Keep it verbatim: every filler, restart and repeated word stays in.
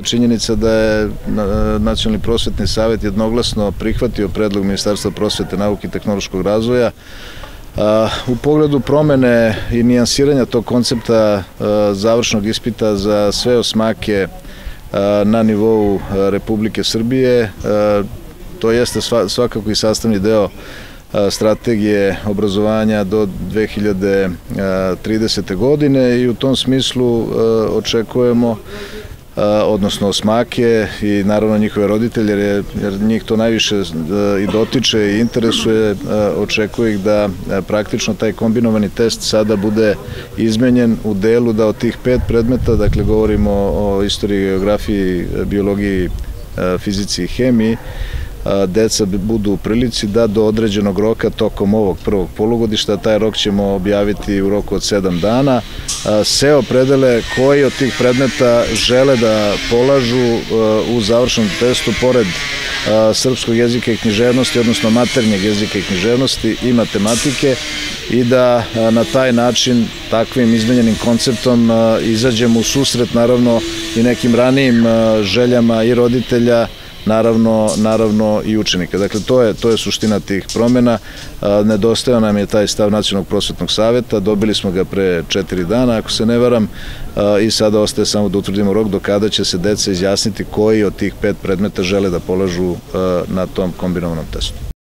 Činjenica da je Nacionalni prosvetni savet jednoglasno prihvatio predlog Ministarstva prosvete, nauke i tehnološkog razvoja u pogledu promene i nijansiranja tog koncepta završnog ispita za sve osmake na nivou Republike Srbije. To jeste svakako i sastavni deo strategije obrazovanja do dve hiljade tridesete. godine i u tom smislu očekujemo, odnosno osmake i naravno njihove roditelje, jer njih to najviše i dotiče i interesuje, očekuje ih da praktično taj kombinovani test sada bude izmenjen u delu da od tih pet predmeta, dakle govorimo o istoriji, geografiji, biologiji, fizici i hemiji, deca budu u prilici da do određenog roka tokom ovog prvog polugodišta, taj rok ćemo objaviti u roku od sedam dana, se opredele koji od tih predmeta žele da polažu u završnom testu pored srpskog jezika i književnosti, odnosno maternjeg jezika i književnosti i matematike, i da na taj način, takvim izmenjenim konceptom, izađemo u susret naravno i nekim ranijim željama i roditelja, Naravno, naravno i učenika. Dakle, to je, to je suština tih promena. Nedostajao nam je taj stav Nacionalnog prosvetnog saveta, dobili smo ga pre četiri dana, ako se ne varam, i sada ostaje samo da utvrdimo rok do kada će se deca izjasniti koji od tih pet predmeta žele da polažu na tom kombinovanom testu.